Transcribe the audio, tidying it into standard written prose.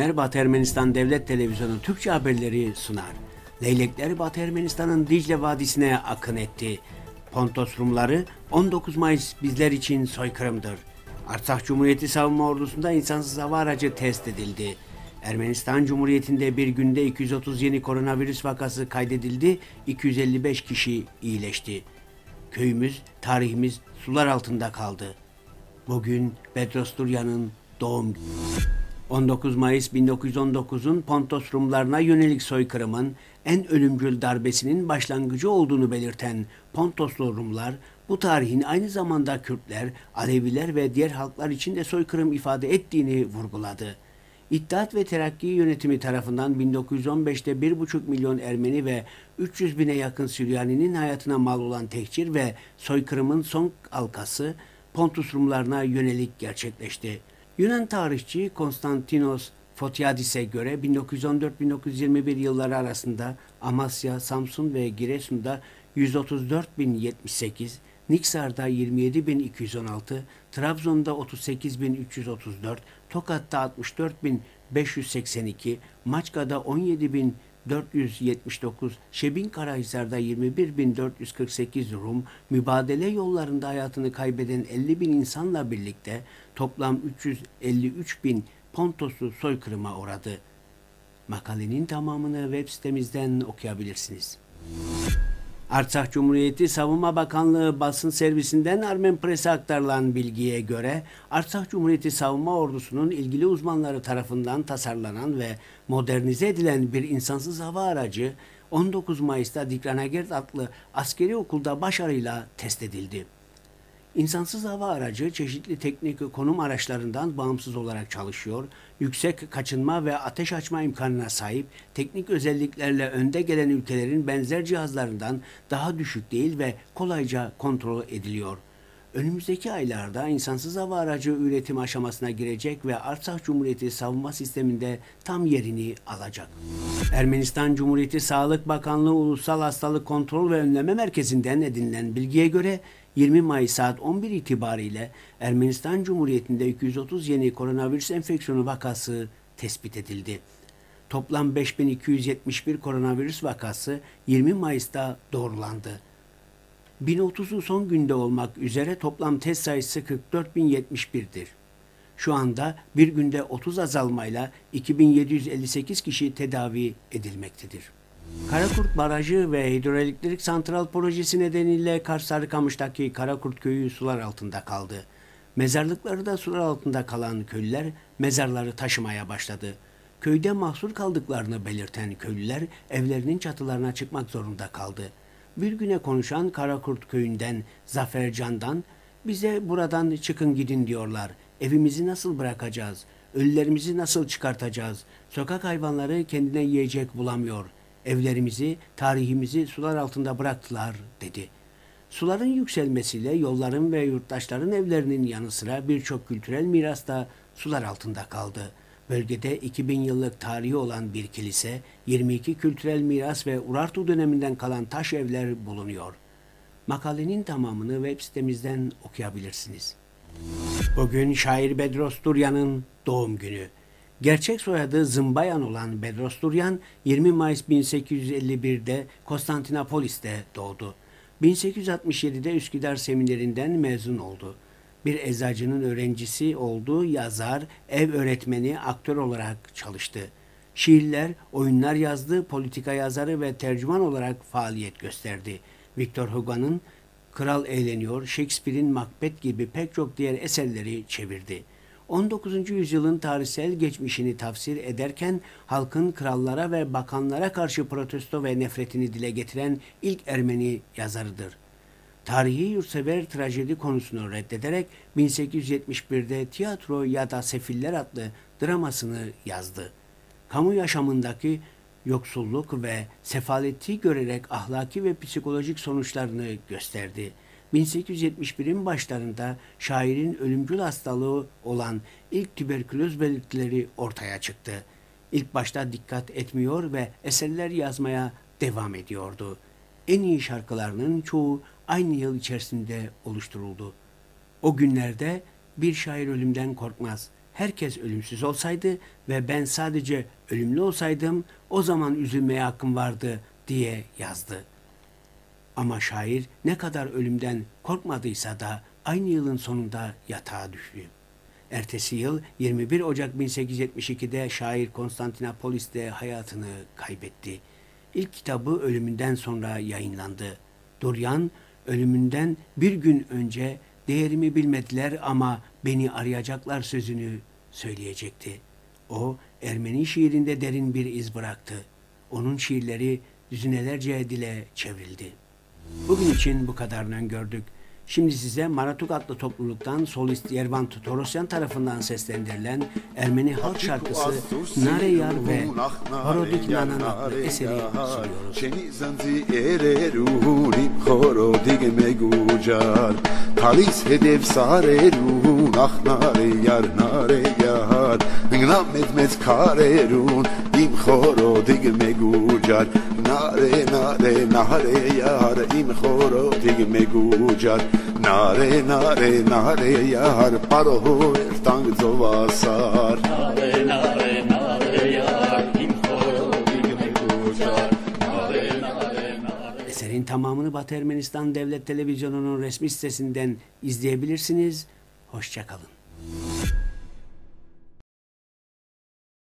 günler. Batı Ermenistan Devlet Televizyonu Türkçe haberleri sunar. Leylekler Batı Ermenistan'ın Dicle Vadisi'ne akın etti. Pontos Rumları 19 Mayıs bizler için soykırımdır. Artsakh Cumhuriyeti Savunma Ordusu'nda insansız hava aracı test edildi. Ermenistan Cumhuriyeti'nde bir günde 230 yeni koronavirüs vakası kaydedildi, 255 kişi iyileşti. Köyümüz, tarihimiz sular altında kaldı. Bugün Bedros Duryan'ın doğum günü. 19 Mayıs 1919'un Pontos Rumlarına yönelik soykırımın en ölümcül darbesinin başlangıcı olduğunu belirten Pontoslu Rumlar, bu tarihin aynı zamanda Kürtler, Aleviler ve diğer halklar için de soykırım ifade ettiğini vurguladı. İttihat ve Terakki yönetimi tarafından 1915'te 1,5 milyon Ermeni ve 300 bine yakın Süryani'nin hayatına mal olan tehcir ve soykırımın son halkası Pontus Rumlarına yönelik gerçekleşti. Yunan tarihçi Konstantinos Fotiadis'e göre 1914-1921 yılları arasında Amasya, Samsun ve Giresun'da 134.078, Niksar'da 27.216, Trabzon'da 38.334, Tokat'ta 64.582, Maçka'da 17.479, Şebinkarahisar'da 21.448 Rum, mübadele yollarında hayatını kaybeden 50.000 insanla birlikte toplam 353.000 Pontoslu soykırıma uğradı. Makalenin tamamını web sitemizden okuyabilirsiniz. Artsakh Cumhuriyeti Savunma Bakanlığı basın servisinden Armen Press'e aktarılan bilgiye göre Artsakh Cumhuriyeti Savunma Ordusu'nun ilgili uzmanları tarafından tasarlanan ve modernize edilen bir insansız hava aracı 19 Mayıs'ta Dikranagert adlı askeri okulda başarıyla test edildi. İnsansız hava aracı çeşitli teknik konum araçlarından bağımsız olarak çalışıyor, yüksek kaçınma ve ateş açma imkanına sahip, teknik özelliklerle önde gelen ülkelerin benzer cihazlarından daha düşük değil ve kolayca kontrol ediliyor. Önümüzdeki aylarda insansız hava aracı üretim aşamasına girecek ve Artsakh Cumhuriyeti savunma sisteminde tam yerini alacak. Ermenistan Cumhuriyeti Sağlık Bakanlığı Ulusal Hastalık Kontrol ve Önleme Merkezi'nden edinilen bilgiye göre 20 Mayıs saat 11 itibariyle Ermenistan Cumhuriyeti'nde 230 yeni koronavirüs enfeksiyonu vakası tespit edildi. Toplam 5271 koronavirüs vakası 20 Mayıs'ta doğrulandı. 1030'u son günde olmak üzere toplam test sayısı 44.071'dir. Şu anda bir günde 30 azalmayla 2758 kişi tedavi edilmektedir. Karakurt Barajı ve Hidroelektrik Santral Projesi nedeniyle Kars Sarıkamış'taki Karakurt Köyü sular altında kaldı. Mezarlıkları da sular altında kalan köylüler mezarları taşımaya başladı. Köyde mahsur kaldıklarını belirten köylüler evlerinin çatılarına çıkmak zorunda kaldı. Bir güne konuşan Karakurt Köyü'nden Zafer Can'dan "Bize buradan çıkın gidin diyorlar. Evimizi nasıl bırakacağız? Ölülerimizi nasıl çıkartacağız? Sokak hayvanları kendine yiyecek bulamıyor. Evlerimizi, tarihimizi sular altında bıraktılar" dedi. Suların yükselmesiyle yolların ve yurttaşların evlerinin yanı sıra birçok kültürel miras da sular altında kaldı. Bölgede 2000 yıllık tarihi olan bir kilise, 22 kültürel miras ve Urartu döneminden kalan taş evler bulunuyor. Makalenin tamamını web sitemizden okuyabilirsiniz. Bugün şair Bedros Duryan'ın doğum günü. Gerçek soyadı Zımbayan olan Bedros Duryan, 20 Mayıs 1851'de Konstantinopolis'te doğdu. 1867'de Üsküdar Seminerinden mezun oldu. Bir eczacının öğrencisi oldu, yazar, ev öğretmeni, aktör olarak çalıştı. Şiirler, oyunlar yazdı, politika yazarı ve tercüman olarak faaliyet gösterdi. Victor Hugo'nun Kral Eğleniyor, Shakespeare'in Macbeth gibi pek çok diğer eserleri çevirdi. 19. yüzyılın tarihsel geçmişini tafsir ederken halkın krallara ve bakanlara karşı protesto ve nefretini dile getiren ilk Ermeni yazarıdır. Tarihi yurtsever trajedi konusunu reddederek 1871'de Tiyatro ya da Sefiller adlı dramasını yazdı. Kamu yaşamındaki yoksulluk ve sefaleti görerek ahlaki ve psikolojik sonuçlarını gösterdi. 1871'in başlarında şairin ölümcül hastalığı olan ilk tüberküloz belirtileri ortaya çıktı. İlk başta dikkat etmiyor ve eserler yazmaya devam ediyordu. En iyi şarkılarının çoğu aynı yıl içerisinde oluşturuldu. O günlerde bir şair ölümden korkmaz. herkes ölümsüz olsaydı ve ben sadece ölümlü olsaydım o zaman üzülmeye hakkım vardı diye yazdı. Ama şair ne kadar ölümden korkmadıysa da aynı yılın sonunda yatağa düştü. Ertesi yıl 21 Ocak 1872'de şair Konstantinopolis'te hayatını kaybetti. İlk kitabı ölümünden sonra yayınlandı. Duryan ölümünden bir gün önce değerimi bilmediler ama beni arayacaklar sözünü söyleyecekti. O Ermeni şiirinde derin bir iz bıraktı. Onun şiirleri düzinelerce dile çevrildi. Bugün için bu kadarını gördük. Şimdi size Maratuk adlı topluluktan solist Yervan Torosyan tarafından seslendirilen Ermeni halk şarkısı Nare Yar ve Horodik Nanan adlı eseri sunuyoruz. Nare nare nare yar parohu tang zovasar nare nare nare yar im khoro digme gujar nare nare nare. Eserin tamamını Batı Ermenistan Devlet Televizyonu'nun resmi sitesinden izleyebilirsiniz. Hoşça kalın.